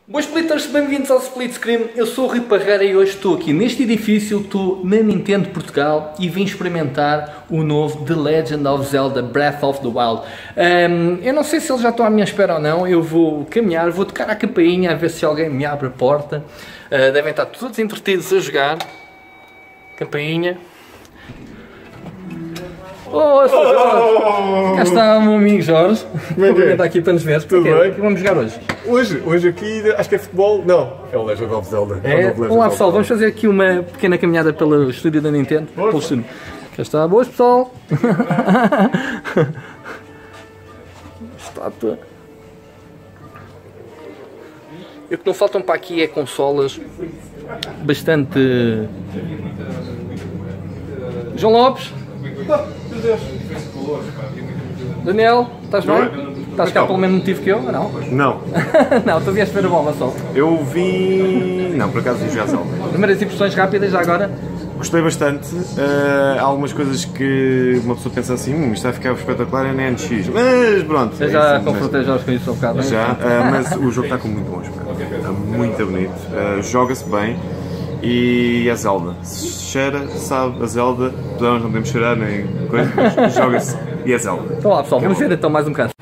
Boas Splitters, bem-vindos ao Split Screen. Eu sou o Rui Parreira e hoje estou aqui neste edifício, estou na Nintendo Portugal e vim experimentar o novo The Legend of Zelda Breath of the Wild. Eu não sei se eles já estão à minha espera ou não, eu vou caminhar, vou tocar a campainha a ver se alguém me abre a porta. Devem estar todos entretidos a jogar. Campainha. Oh, Jorge! Cá está o meu amigo Jorge. Está aqui para nos ver. Tudo bem? O que vamos jogar hoje? Hoje aqui, acho que é futebol. Não, é o Legend of Zelda. Olá pessoal, vamos fazer aqui uma pequena caminhada pelo estúdio da Nintendo. Pelo estúdio. Cá está, boas pessoal! Estátua. E o que não faltam para aqui é consolas bastante... João Lopes. Daniel, estás bem? Estás cá pelo mesmo motivo que eu? Não? Não. Não, tu vieste ver a bola só. Eu vi... Não, por acaso vi já Zelda. Primeiras impressões rápidas já agora? Gostei bastante. Há algumas coisas que uma pessoa pensa assim, isto vai ficar espetacular é na NX. Mas pronto. Eu já confrontei Jorge com isso um bocado. Já, mas o jogo está com muito bom aspecto. Está muito bonito. Joga-se bem. E a Zelda, cheira, sabe, a Zelda, nós não podemos cheirar nem coisa, mas joga-se e a Zelda. Então lá pessoal, vamos ver então mais um bocado.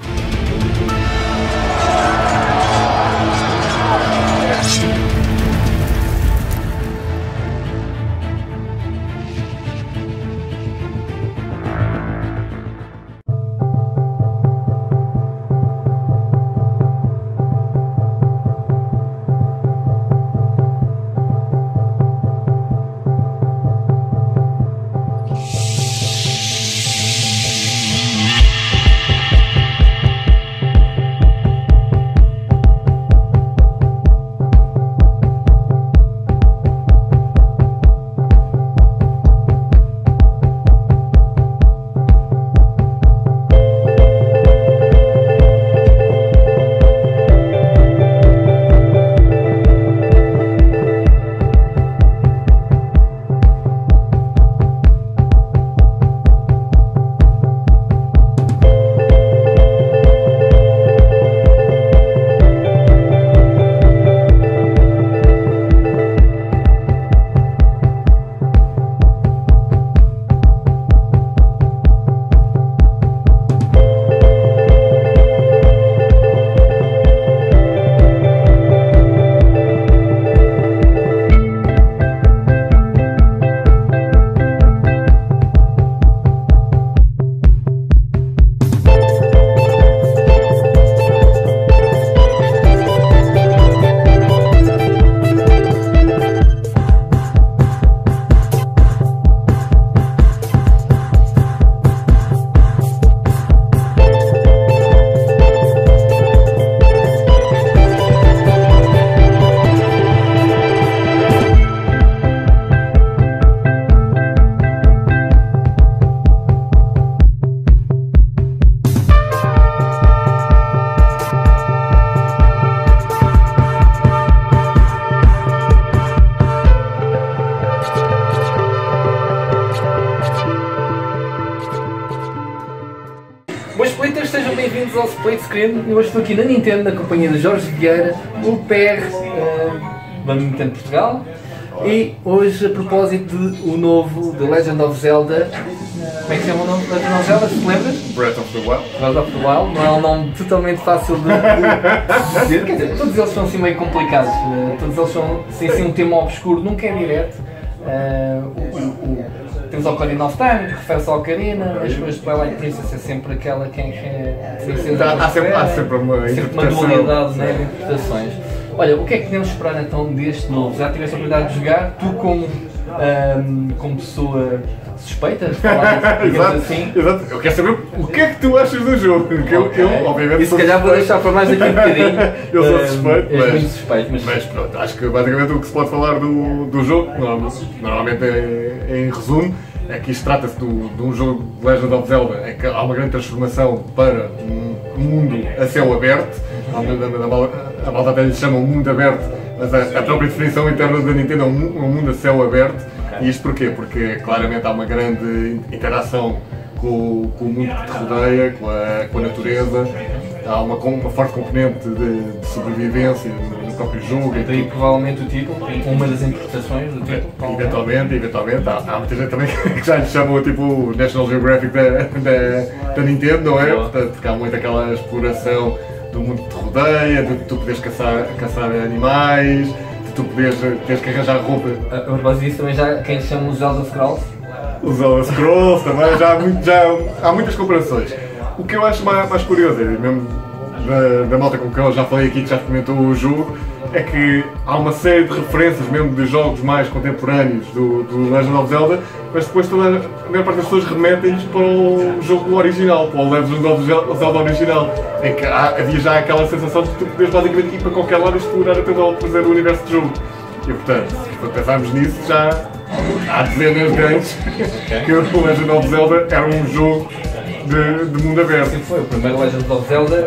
Boas Splitters, sejam bem-vindos ao Split Screen. Eu hoje estou aqui na Nintendo, na companhia de Jorge Vieira, o PR da Nintendo Portugal. E hoje, a propósito do novo The Legend of Zelda, como é que se chama o nome? Legend of Zelda, se te lembras? Breath of the Wild. Breath of the Wild, não é um nome totalmente fácil de dizer, quer dizer, todos eles são assim meio complicados, todos eles são assim um tema obscuro, nunca é direto. Temos a Ocarina of Time, que refere-se à Ocarina, mas depois Twilight Princess é sempre aquela que é há sempre uma dualidade, né, de interpretações. Olha, o que é que podemos esperar então deste novo? Já tiveste a oportunidade de jogar? Tu como pessoa suspeita de falar assim? Exato, eu quero saber o que é que tu achas do jogo, porque eu obviamente e se calhar vou deixar para mais daqui um bocadinho. Eu sou suspeito, muito suspeito, mas pronto, acho que basicamente o que se pode falar do jogo, normalmente em resumo, é que isto trata-se de um jogo de Legend of Zelda em que há uma grande transformação para um mundo a céu aberto. A malta até lhe chama um mundo aberto, mas a própria definição interna da Nintendo é um mundo a céu aberto. E isto porquê? Porque claramente há uma grande interação com o mundo que te rodeia, com a natureza, há uma forte componente de sobrevivência no próprio jogo. Daí provavelmente o título, uma das interpretações do título. Eventualmente, há muita gente também que já lhe chamam tipo National Geographic da Nintendo, não é? Portanto, porque há muito aquela exploração do mundo que te rodeia, de tu poderes caçar animais, de tu teres que arranjar roupa. A propósito disso também já quem chama os Elder Scrolls? Os Elder Scrolls também, há muitas comparações. O que eu acho mais curioso, mesmo da malta com quem eu já falei aqui, que já experimentou o jogo, é que há uma série de referências mesmo de jogos mais contemporâneos do Legend of Zelda, mas depois a maior parte das pessoas remetem-nos para o jogo original, para o Legend of Zelda original, em que havia já aquela sensação de que tu podes basicamente ir para qualquer lado e explorar até o prazer do universo de jogo. E portanto, quando pensarmos nisso, já há dezenas de anos que o Legend of Zelda era um jogo de mundo aberto. Sim, foi. O primeiro Legend of Zelda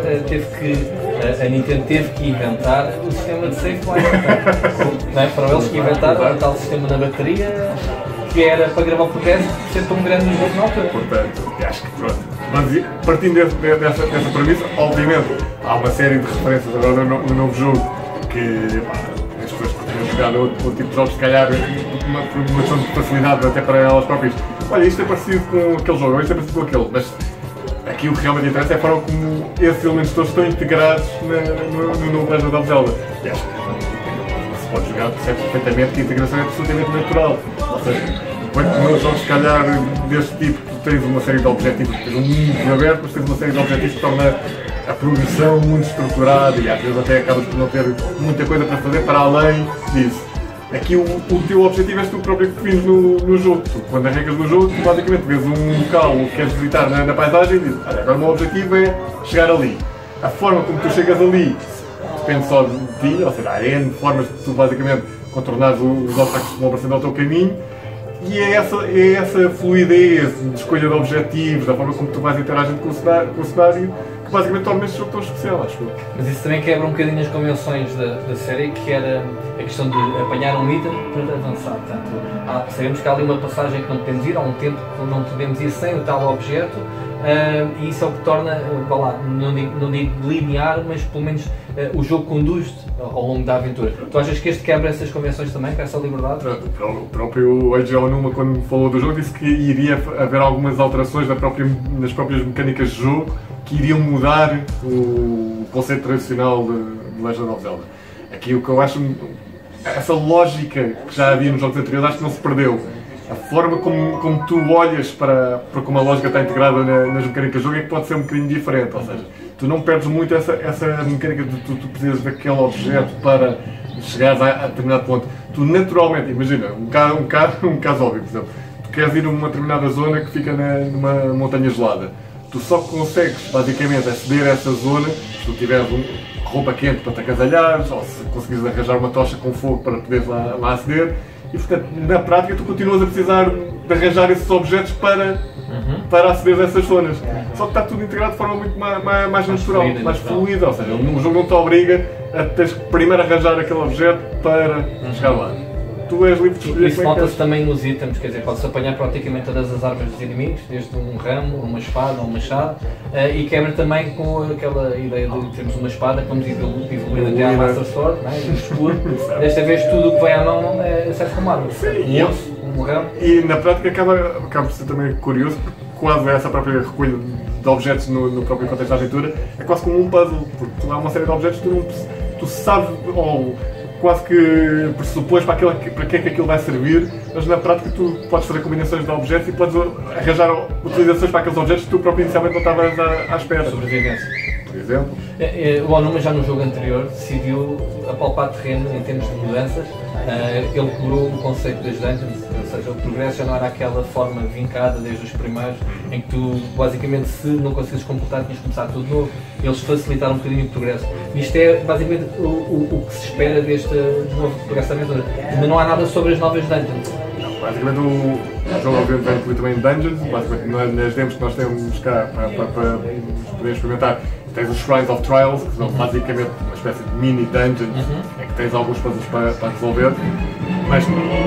a Nintendo teve que inventar o sistema de save point. Não é? Foram eles que inventaram o tal sistema na bateria que era para gravar o progresso ser tão grande no jogo na altura. Portanto, acho que pronto. Mas partindo dessa premissa, obviamente há uma série de referências agora no novo jogo que as pessoas que têm jogado outro tipo de jogos, se calhar uma questão de facilidade até para elas próprias. Olha, isto é parecido com aquele jogo, isto é parecido com aquele, mas aqui o que realmente interessa é a forma como esses elementos todos estão integrados no novo Legend of Zelda. E acho que se pode jogar, percebe perfeitamente que a integração é absolutamente natural. Ou seja, enquanto nos jogos, se calhar, deste tipo, tu tens uma série de objetivos, tens um mundo aberto, mas tens uma série de objetivos que torna a progressão muito estruturada e às vezes até acabas por não ter muita coisa para fazer para além disso. Aqui o teu objetivo és tu próprio que defines no jogo. Tu, quando arrancas no jogo, tu basicamente vês um local que queres visitar na paisagem e dizes, olha, agora o meu objetivo é chegar ali. A forma como tu chegas ali depende só de ti, ou seja, há N formas de tu basicamente contornares os obstáculos que vão aparecendo ao teu caminho. E é essa fluidez de escolha de objetivos, da forma como tu vais interagindo com o cenário, que basicamente torna este jogo tão especial, acho eu. Mas isso também quebra um bocadinho as convenções da série, que era a questão de apanhar um item para avançar. Portanto, sabemos que há ali uma passagem que não podemos ir, há um tempo que não podemos ir sem o tal objeto, e isso é o que torna, não digo linear, mas pelo menos o jogo conduz-te ao longo da aventura. Tu achas que este quebra essas convenções também, com essa liberdade? O próprio Eiji Aonuma, quando falou do jogo, disse que iria haver algumas alterações nas próprias mecânicas de jogo que iriam mudar o conceito tradicional de Legend of Zelda. Aqui o que eu acho, essa lógica que já havia nos jogos anteriores, acho que não se perdeu. A forma como tu olhas para como a lógica está integrada nas mecânicas de jogo é que pode ser um bocadinho diferente, ou seja, tu não perdes muito essa mecânica de tu precisas daquele objeto para chegares a determinado ponto. Tu naturalmente, imagina, um caso óbvio, por exemplo, tu queres ir a uma determinada zona que fica numa montanha gelada. Tu só consegues basicamente aceder a essa zona se tu tiveres roupa quente para te agasalhares, ou se conseguires arranjar uma tocha com fogo para poderes lá aceder. E portanto, na prática, tu continuas a precisar de arranjar esses objetos para aceder a essas zonas. Só que está tudo integrado de forma muito mais natural, mais fluida. Ou seja, o jogo não te obriga a teres que primeiro arranjar aquele objeto para chegar lá. Tu és livre de escolher. Isso nota-se também nos itens, quer dizer, podes apanhar praticamente todas as armas dos inimigos, desde um ramo, uma espada, um machado, e quebra também com aquela ideia de termos uma espada que vamos evoluir até à Master Sword, um escudo. Desta vez tudo o que vem à mão serve como arma. Um osso, um ramo. E na prática acaba por ser também curioso, porque quase essa própria recolha de objetos no próprio contexto da aventura é quase como um puzzle, porque tu há uma série de objetos que tu sabes, ou quase que pressupões para que é que aquilo vai servir, mas na prática tu podes fazer combinações de objetos e podes arranjar utilizações para aqueles objetos que tu próprio inicialmente não estavas à espera. Sobrevivência. Por exemplo. O Aonuma já no jogo anterior decidiu apalpar terreno em termos de mudanças. Ele quebrou o conceito das dungeons, ou seja, o progresso já não era aquela forma vincada desde os primeiros, em que tu basicamente se não consegues completar tinhas de começar tudo de novo. Eles facilitaram um bocadinho o progresso. Isto é basicamente o que se espera deste novo progresso da aventura. Mas não há nada sobre as novas dungeons. Basicamente o jogo obviamente vai incluir também dungeons, basicamente nas demos que nós temos cá para poder experimentar. Tens os Shrines of Trials, que são basicamente uma espécie de mini dungeons, em que tens alguns puzzles para resolver, mas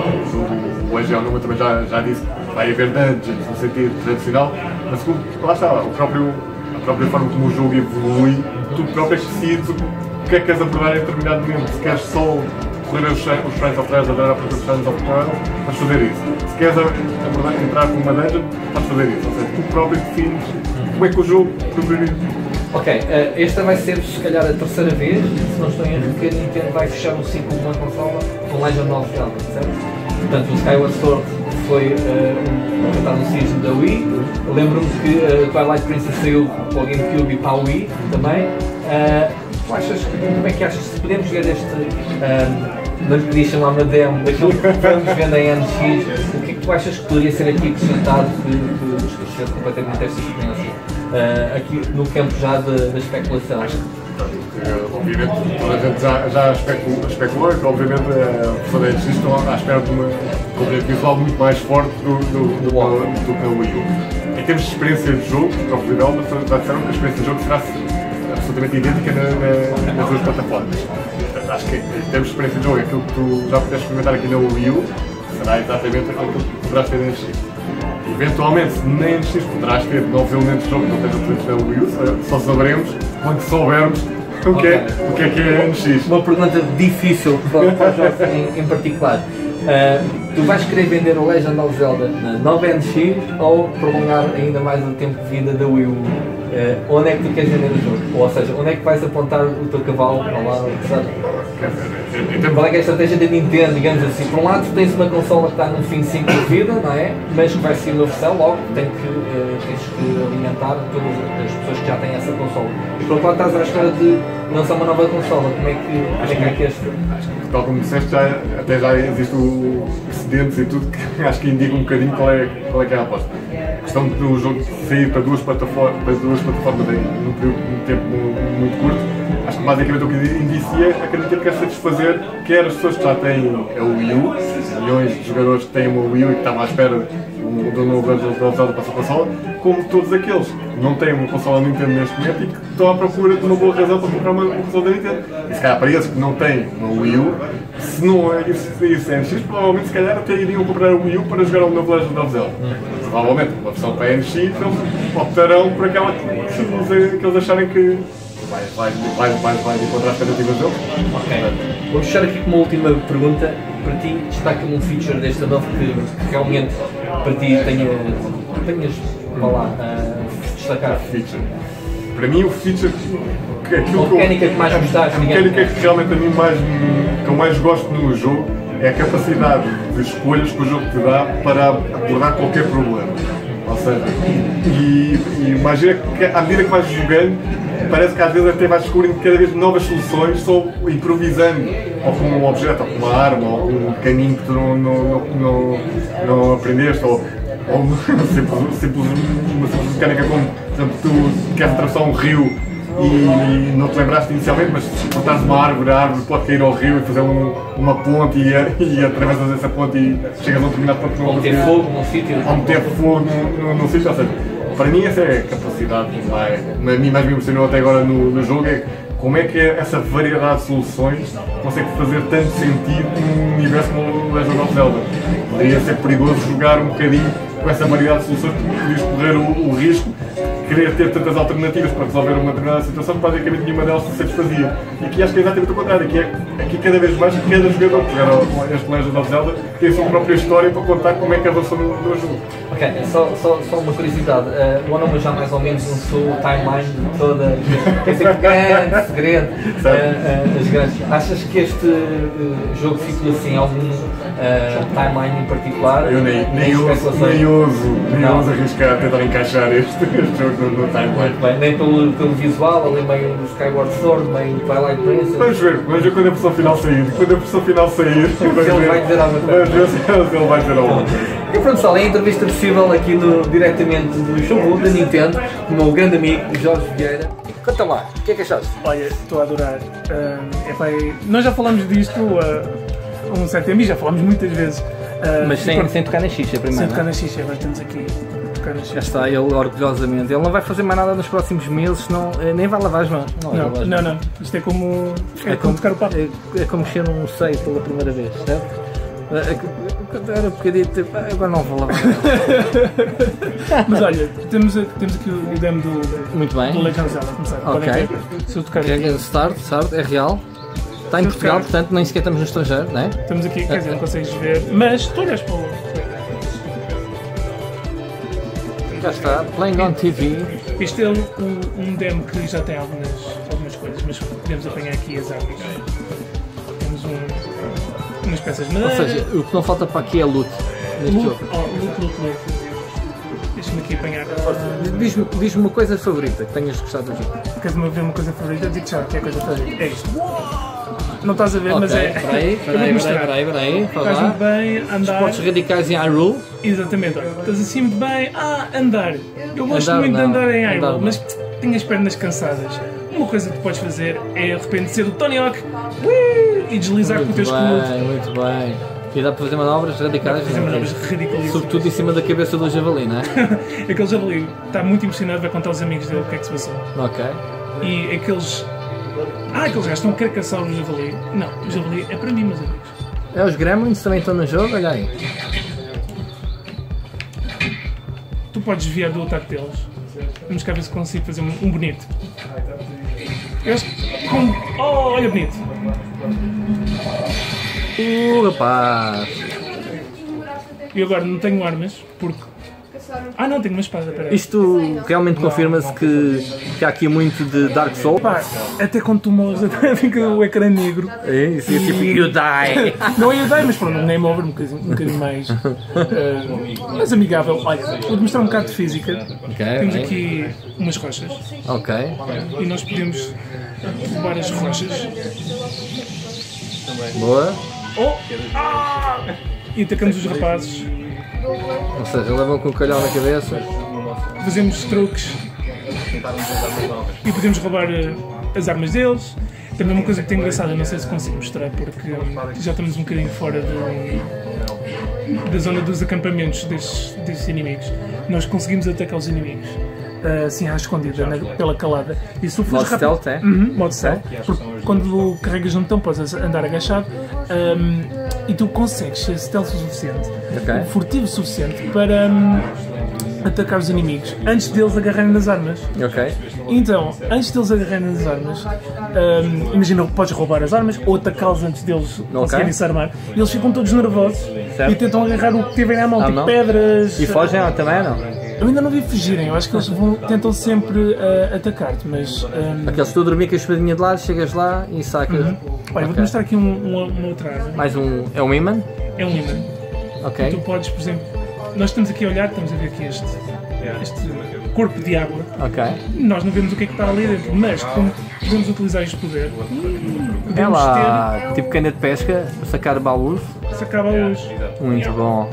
o Eiji Aonuma também já disse que vai haver dungeons no sentido tradicional, mas lá está, a própria forma como o jogo evolui, tu próprio decides o que é que queres abordar em determinado momento. Se queres só correr os Shrines of Treasure, dar a fazer os Shrines of Pearl, vais fazer isso. Se queres abordar, entrar com uma dungeon, vais fazer isso. Ou seja, tu próprio defines como é que o jogo progrediria. Ok, esta vai ser se calhar a terceira vez, se não estou em erro, que a Nintendo vai fechar um ciclo de uma consola com Legend of Zelda, certo? Portanto, o Skyward Sword foi apresentado no season da Wii. Lembro-me que Twilight Princess saiu para o GameCube e para a Wii também. Como é que achas, se podemos ver este, não lhe podia chamar uma demo, daquilo que vamos vendo em NX, o que é que tu achas que poderia ser aqui acrescentado que esqueceu completamente esta experiência? Aqui no campo já da especulação. Obviamente, toda a gente já especulou que, obviamente, a pessoa da NX estão à espera de uma componente visual muito mais forte do que a Wii U. Em termos de experiência de jogo, para o developers já disseram que a experiência de jogo será absolutamente idêntica nas duas plataformas. Portanto, acho que em termos de experiência de jogo, aquilo que tu já pudeste experimentar aqui na Wii U será exatamente aquilo que poderás ter na NX. Eventualmente, na NX poderás ter novos elementos de jogo que não estejam presentes na Wii U, só saberemos quando soubermos o que é a NX. Uma pergunta difícil para os jogos em particular. Tu vais querer vender o Legend of Zelda na nova NX ou prolongar ainda mais o tempo de vida da Wii U? Onde é que tu queres vender o jogo? Ou seja, onde é que vais apontar o teu cavalo para lá? Qual é que é a estratégia da Nintendo, digamos assim? Por um lado, tens uma consola que está no fim de ciclo de vida, não é? Mas que vai sair uma versão, logo tens que alimentar todas as pessoas que já têm essa consola. E por outro lado, estás à espera de lançar uma nova consola. Como é que há aqui este? Tal como disseste, até já existe o precedentes e tudo que acho que indica um bocadinho qual é que é a aposta. A questão do jogo sair para duas plataformas num período de tempo muito curto, acho que basicamente o que indicia é que a Nintendo quer satisfazer quer as pessoas que já têm a Wii U, milhões de jogadores que têm uma Wii U e que estavam à espera do novo Legend of Zelda para a sua consola, como todos aqueles que não têm uma consola Nintendo neste momento e que estão à procura de uma boa razão para comprar uma consola da Nintendo. E se calhar para esses que não têm uma Wii U, se não é isso é NX, provavelmente se calhar até iriam comprar a Wii U para jogar o novo Legend of Zelda. Provavelmente uma versão para a NX, eles optarão por aquela que eles acharem que vai encontrar as expectativas deles. Ok. Vamos fechar aqui com uma última pergunta. Para ti, destaca-me um feature desta nova que realmente para ti tenhas vá lá, destacar. Feature. Para mim o feature, a mecânica que mais gostaste, a mecânica que realmente a mim que eu mais gosto no jogo é a capacidade de escolhas que o jogo te dá para abordar qualquer problema. Ou seja, e imagina que à medida que vais jogando, parece que às vezes até vais descobrindo cada vez novas soluções, só improvisando, ou com um objeto, ou com uma arma, ou com um caminho que tu não aprendeste, ou uma simples mecânica como, por exemplo, tu queres atravessar um rio e não te lembraste inicialmente, mas se cortares uma árvore, a árvore pode cair ao rio e fazer uma ponte e atravessas essa ponte e chegas a um determinado ponto. Ou meter fogo num sítio. Ou meter fogo num sítio, ou seja, para mim essa é a capacidade que a mim mais me impressionou até agora no jogo, é como é que essa variedade de soluções consegue fazer tanto sentido num universo como o Legend of Zelda. Poderia ser perigoso jogar um bocadinho com essa variedade de soluções, porque podias correr o risco de querer ter tantas alternativas para resolver uma determinada situação que basicamente nenhuma delas se satisfazia. E aqui acho que é exatamente o contrário, que é aqui cada vez mais cada jogador que joga este Legend of Zelda tem a sua própria história para contar como é que avançou no jogo. Ok, só uma curiosidade, o Onoma já mais ou menos lançou o timeline de toda, quer dizer, grande segredo, as grandes. Achas que este jogo ficou assim, algum timeline em particular? Eu nem ouso arriscar tentar encaixar este jogo no timeline. Muito bem, nem pelo visual, ali meio Skyward Sword, meio Twilight Princess. Vamos ver quando a versão final sair. Ele vai dizer alguma coisa. Ele vai dizer alguma coisa. E pronto, pessoal, é a entrevista possível aqui diretamente do showroom da Nintendo, do meu grande amigo Jorge Vieira. Conta lá, o que é que achaste? Olha, estou a adorar. Nós já falamos disto há um certo tempo e já falamos muitas vezes. Mas sem tocar na xixa primeiro. Sem tocar na xixa, agora estamos aqui. Já está, ele orgulhosamente. Ele não vai fazer mais nada nos próximos meses, nem vai lavar as mãos. Não. Isto é como tocar o papo. É como mexer num seio pela primeira vez, certo? Quando era bocadito, agora não vou lá. Mas olha, temos aqui o demo Muito bem. do Legend of Zelda, começar. Ok. Podem ver? Se eu tocar aqui, Start, é real. Está em Portugal, portanto nem sequer estamos no estrangeiro, não é? estamos aqui, quer dizer, não consegues ver, mas tu olhas para o... Já está, Playing on TV. Este é um demo que já tem algumas coisas, mas podemos apanhar aqui as árvores. Temos umas peças de Ou madeira. seja, o que não falta para aqui é loot neste jogo. Loot. Deixa-me aqui apanhar. Diz-me uma coisa favorita que tenhas gostado do jogo. Queres-me ver uma coisa favorita? Digo já que é a coisa favorita. É isto. Não estás a ver, mas é. Peraí, faz Estás lá. muito bem a andar. Esportes radicais em Hyrule. Exatamente, olha, estás assim muito bem. Andar. Eu gosto Andar, muito não. de andar em Andar, Hyrule, não. mas tenho as pernas cansadas. Uma coisa que tu podes fazer é de repente ser o Tony Hawk e deslizar com o teu escudo. Muito bem. E dá para fazer manobras radicais. Fazer não é? manobras ridículas. Sobretudo em cima da cabeça do javali, não é? Aquele javali está muito impressionado, vai contar aos amigos dele o que é que se passou. Ok. E aqueles. Aqueles gajos estão a querer caçar o javali. Não, o javali é para mim, meus amigos. Os Gremlins também estão no jogo, olha aí. Tu podes desviar do ataque deles. Vamos cá ver se consigo fazer um bonito. Eu acho que. olha bonito! Rapaz! E agora não tenho armas, porque. Não, tenho uma espada, peraí. Isto realmente confirma-se que há aqui muito de Dark Souls. Pá, até quando tu morres, fica o ecrã negro. É, isso é tipo You Die! Não é ideia, mas pronto, um game over um bocadinho mais, mais amigável. Olha, vou-te mostrar um bocado de física. Temos aqui umas rochas Ok. e nós podemos levar as rochas. Boa. E atacamos os rapazes, Ou seja, levam com o calhau na cabeça. fazemos truques e podemos roubar as armas deles. Também uma coisa que tem engraçada, não sei se consigo mostrar, porque já estamos um bocadinho fora da zona dos acampamentos destes inimigos. Nós conseguimos atacar os inimigos assim à escondida, pela calada. E se tu fores Modo stealth, é? Modo stealth. Porque quando carregas no botão podes andar agachado e tu consegues ser stealth o suficiente, furtivo o suficiente para atacar os inimigos antes deles agarrarem nas armas. Ok. Então, antes deles agarrarem nas armas, imagina, podes roubar as armas ou atacá-los antes deles conseguirem se armar. E eles ficam todos nervosos e tentam agarrar o que tiverem à mão, tipo pedras. E fogem também, não? Eu ainda não vi fugirem, eu acho que eles tentam sempre atacar-te, mas... Aqueles que tu a dormir com a espadinha de lado, chegas lá e sacas. Olha, vou-te mostrar aqui uma outra arma. Mais um... É um imã? É um imã. Ok. Tu podes, por exemplo... Nós estamos aqui a olhar, estamos a ver aqui este corpo de água. Ok. Nós não vemos o que é que está ali dentro, mas como podemos utilizar este poder, É podemos lá, tipo cana de pesca, sacar baús. ter... Se acaba a luz. Muito bom.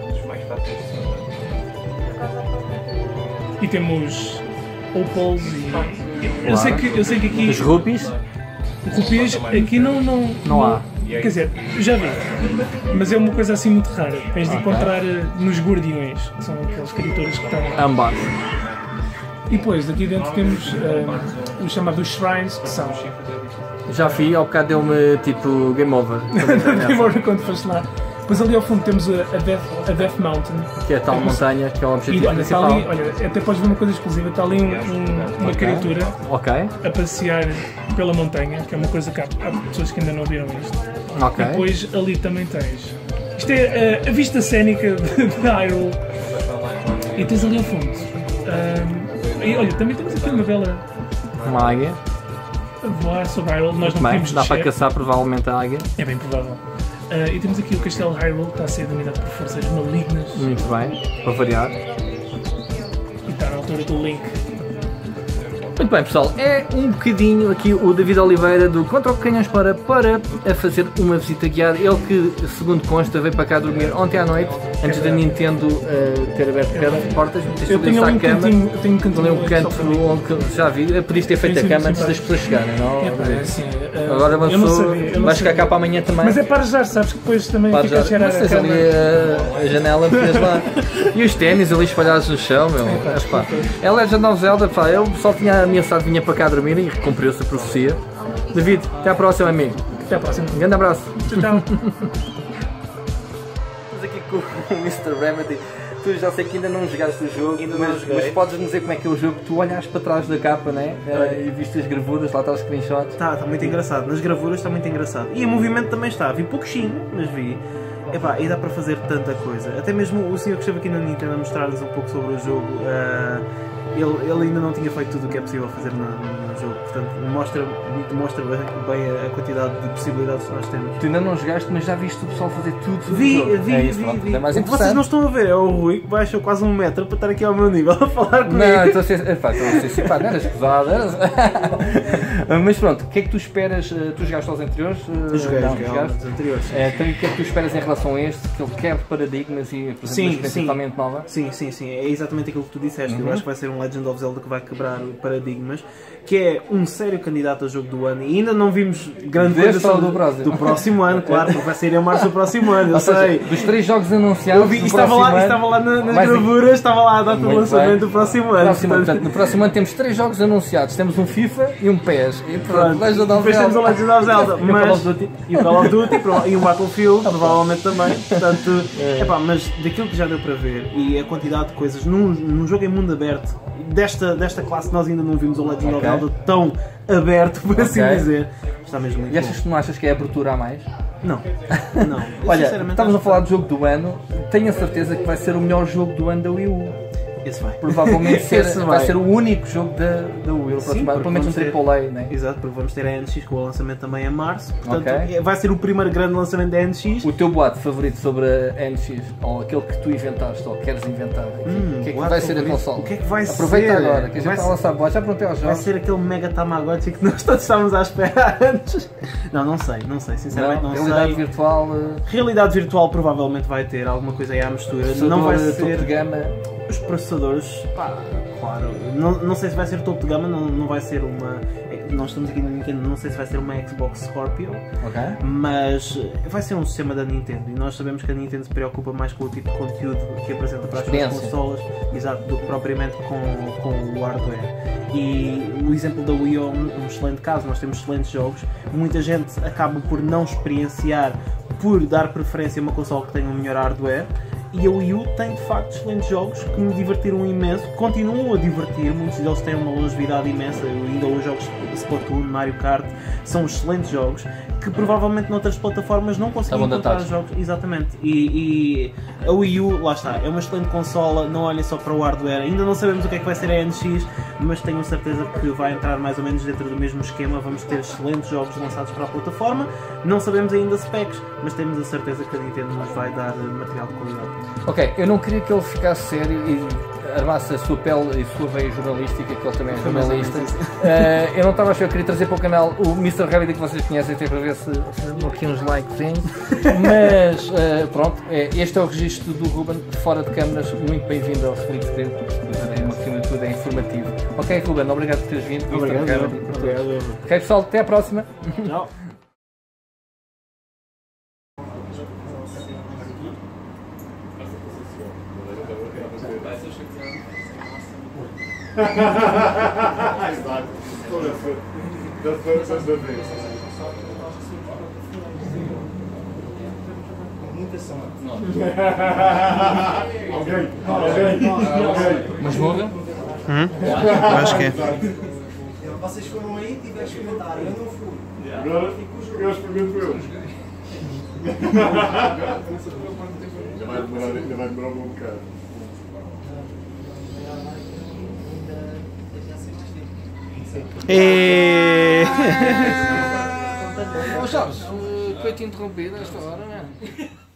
E temos opals e... Eu sei que aqui... Os rupees? Rupias aqui não há. Quer dizer, já vi, mas é uma coisa assim muito rara. Tens de encontrar nos guardiões, que são aqueles criaturas que estão... Ambas. E depois, daqui dentro temos os chamados shrines, que são... Já vi, ao bocado deu-me tipo game over. Quando foste lá. Depois ali ao fundo temos a Death Mountain. Que é a tal montanha, que é o E objetivo olha, está principal. ali, olha, até podes ver uma coisa exclusiva, está ali uma criatura Ok, a passear pela montanha, que é uma coisa que há pessoas que ainda não viram isto. ok. E depois ali também tens. Isto é a vista cénica de Hyrule. E tens ali ao fundo. E olha, também temos aqui uma bela Uma águia. a voar sobre Hyrule. Nós não Bem, podemos dá para descer. caçar provavelmente a águia. É bem provável. E temos aqui o Castelo Hyrule, que está a ser dominado por forças malignas. Muito bem, para variar. E está na altura do Link. Muito bem, pessoal, é um bocadinho aqui o David Oliveira do Contra o Canhões para a fazer uma visita guiada. Ele que, segundo consta, veio para cá dormir ontem à noite, antes da Nintendo ter aberto portas. Eu tenho ali um cantinho, eu tenho um cantinho. Ali um canto onde já vi, podias ter feito a cama antes das pessoas chegarem, não? É assim, Agora uma eu não pessoa sabia, eu não vai chegar sabia. cá para amanhã também. Mas é para já, sabes que depois também Para fica a cheirar mas a tens cama. ali a janela, metias lá. E os ténis ali espalhados no chão, meu. Pá. É Legend of Zelda, pá. Eu só tinha ameaçado vinha para cá dormir e cumpriu-se a profecia. David, até à próxima, amigo. Até à próxima. Um grande abraço. Tchau. aqui com o Mr. Remedy. Tu já sei que ainda não jogaste o jogo, mas podes-nos dizer como é que é o jogo. Tu olhaste para trás da capa, né? E viste as gravuras, lá está os screenshots. Está muito engraçado, nas gravuras está muito engraçado. E o movimento também está, vi pouquinho, mas vi. Epá, e dá para fazer tanta coisa. Até mesmo o senhor que esteve aqui na Nintendo a mostrar-nos um pouco sobre o jogo, ele ainda não tinha feito tudo o que é possível fazer no jogo. Portanto, mostra bem a quantidade de possibilidades que nós temos. Tu ainda não jogaste, mas já viste o pessoal fazer tudo sobre Vi. o jogo. É mais O que vocês não estão a ver é o Rui que baixou quase 1 metro para estar aqui ao meu nível a falar comigo. Não, estou a ser simpático, não eras pesado, mas pronto, o que é que tu esperas? Tu jogaste aos anteriores? Joguei jogaste? aos anteriores. Então, o que é que tu esperas em relação a este? Que ele quebre paradigmas e apresenta uma experiência totalmente nova? Sim, é exatamente aquilo que tu disseste. Eu acho que vai ser um Legend of Zelda que vai quebrar paradigmas, que é um sério candidato a jogo do ano, e ainda não vimos grande coisa do próximo ano, claro, porque vai sair em março do próximo ano, eu sei. Dos 3 jogos anunciados, estava lá nas gravuras, estava lá a data de lançamento do próximo ano. Portanto, no próximo ano temos 3 jogos anunciados, temos um FIFA e um PES. E pronto, depois temos o Legend of Zelda, e o Call of Duty e o Battlefield, provavelmente também. Portanto, mas daquilo que já deu para ver e a quantidade de coisas num jogo em mundo aberto desta classe, nós ainda não vimos o Legend of Zelda tão aberto, por assim dizer. Está mesmo muito bom. Não achas que é abertura a mais? Não. Olha, estamos a falar do jogo do ano, tenho a certeza que vai ser o melhor jogo do ano da Wii U. Esse vai. Provavelmente vai ser o único jogo da Wii U, pelo menos um AAA, né? Exato, porque vamos ter a NX com o lançamento também em março, portanto vai ser o primeiro grande lançamento da NX. O teu boato favorito sobre a NX, ou aquele que tu inventaste, ou queres inventar, o que é que vai ser a console? O que é que vai Aproveita ser? agora, que a gente está a lançar boatos, já perguntei aos jogos. Vai ser aquele mega Tamagotchi que nós todos estávamos à espera antes. Não sei, sinceramente não sei. Realidade virtual... Realidade virtual provavelmente vai ter alguma coisa aí à mistura. Não vai ser... topo de gama. Os processadores, claro, não sei se vai ser topo de gama, não vai ser uma... Nós estamos aqui na Nintendo, não sei se vai ser uma Xbox Scorpio, mas vai ser um sistema da Nintendo, e nós sabemos que a Nintendo se preocupa mais com o tipo de conteúdo que apresenta para as suas consolas, exato, do que propriamente com o hardware. E o exemplo da Wii é um excelente caso, nós temos excelentes jogos, muita gente acaba por não experienciar, por dar preferência a uma consola que tenha um melhor hardware. E a Wii U tem de facto excelentes jogos que me divertiram imenso, continuam a divertir, muitos deles têm uma longevidade imensa. Eu ainda hoje jogos Splatoon, Mario Kart, são excelentes jogos que provavelmente noutras plataformas não conseguem encontrar jogos. Exatamente. E a Wii U, lá está, é uma excelente consola, não olhem só para o hardware, ainda não sabemos o que é que vai ser a NX, mas tenho certeza que vai entrar mais ou menos dentro do mesmo esquema, vamos ter excelentes jogos lançados para a plataforma, não sabemos ainda specs, mas temos a certeza que a Nintendo nos vai dar material de qualidade. Ok, eu não queria que ele ficasse sério e armasse a sua pele e a sua veia jornalística, que ele também é jornalista. Eu não estava a achar, eu queria trazer para o canal o Mr. Rabbit que vocês conhecem, até para ver se dão aqui uns likes, mas pronto, este é o registro do Ruben, fora de câmaras, muito bem-vindo ao Split Screen, acima de tudo é informativo. Ok, Ruben, obrigado por teres vindo. Obrigado. Ok, pessoal, até à próxima. Tchau. Exato. Das vezes. Alguém. Mas morra? Acho que é. Vocês foram aí e tiveram a experimentar, eu não fui. Agora eu experimento eu. Ainda vai demorar um bocado. Jorge, foi-te interrompido a esta hora, não é?